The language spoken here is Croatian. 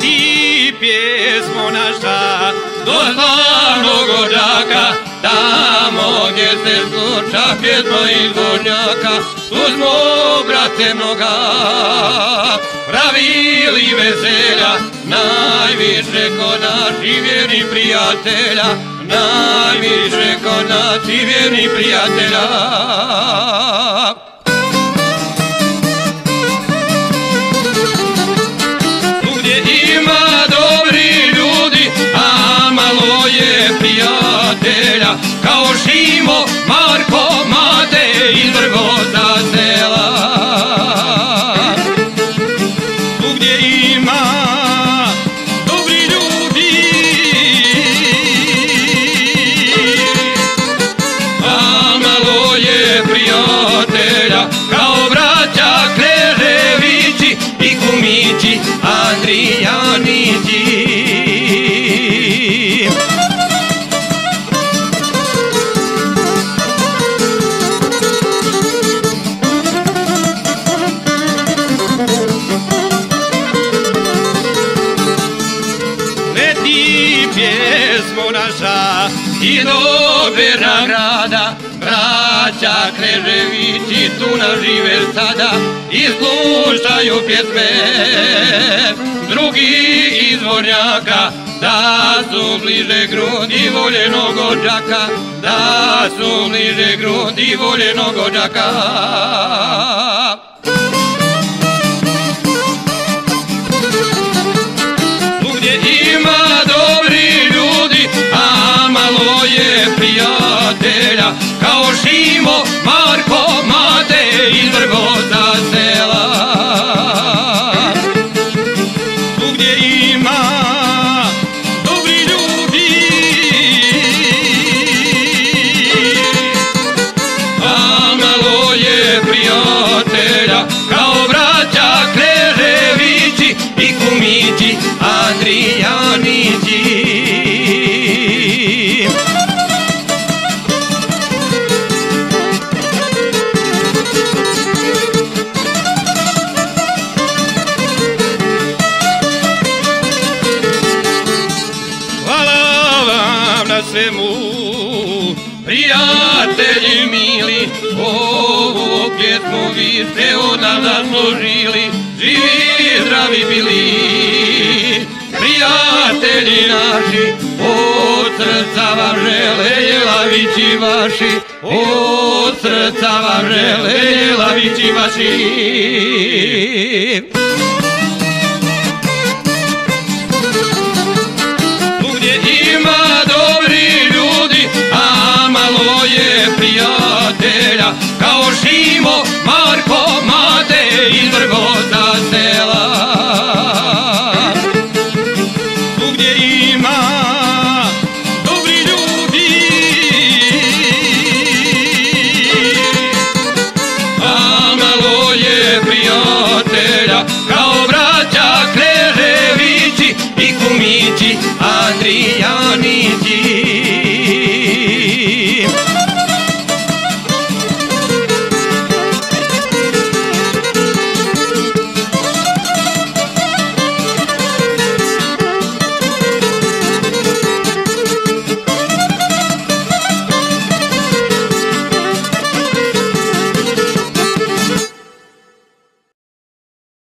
leti pjesmo naša do slavnog Odžaka, tamo gdje se sluša pjesmo izvornjaka. Tu smo, brate, mnoga pravili veselja, najviše kod naših vjernih prijatelja, najviše kod naših vjernih prijatelja. Prijatelja kao Šimo, Marko, Mate iz Vrgozna sela. Tu gdje ima dobri ljudi, a malo je prijatelja kao braća Kneževići i kumići Andrijanići. Pjesmo naša i do Bernagrada, braća Kneževići tu nažive sada i slušaju pjesme drugih izvornjaka, da su bliže grudi voljenog Odžaka, da su bliže grudi voljenog Odžaka. Prijatelja kao Šimo, Marko, Mate iz Vrgozna sela. Tu gdje ima dobri ljudi, a malo je prijatelja kao braća Kneževići i kumići Andrijanići. Svemu, prijatelji mili, ovu pjesmu vi ste od nas zaslužili, živi zdravi bili. Prijatelji naši, od srca vam žele Jelavići vaši, od srca vam žele Jelavići vaši. Prijatelja kao Šimo, Marko, Mate iz Vrgozna